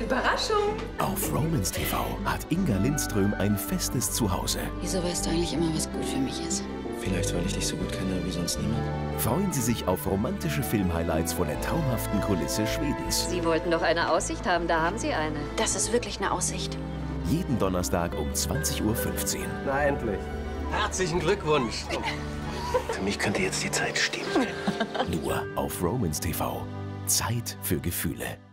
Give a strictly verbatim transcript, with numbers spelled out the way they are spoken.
Überraschung! Auf Romance T V hat Inga Lindström ein festes Zuhause. Wieso weißt du eigentlich immer, was gut für mich ist? Vielleicht, weil ich dich so gut kenne wie sonst niemand. Freuen Sie sich auf romantische Filmhighlights von der traumhaften Kulisse Schwedens. Sie wollten doch eine Aussicht haben, da haben Sie eine. Das ist wirklich eine Aussicht. Jeden Donnerstag um zwanzig Uhr fünfzehn. Na endlich. Herzlichen Glückwunsch. Für mich könnte jetzt die Zeit stehen. Nur auf Romance T V. Zeit für Gefühle.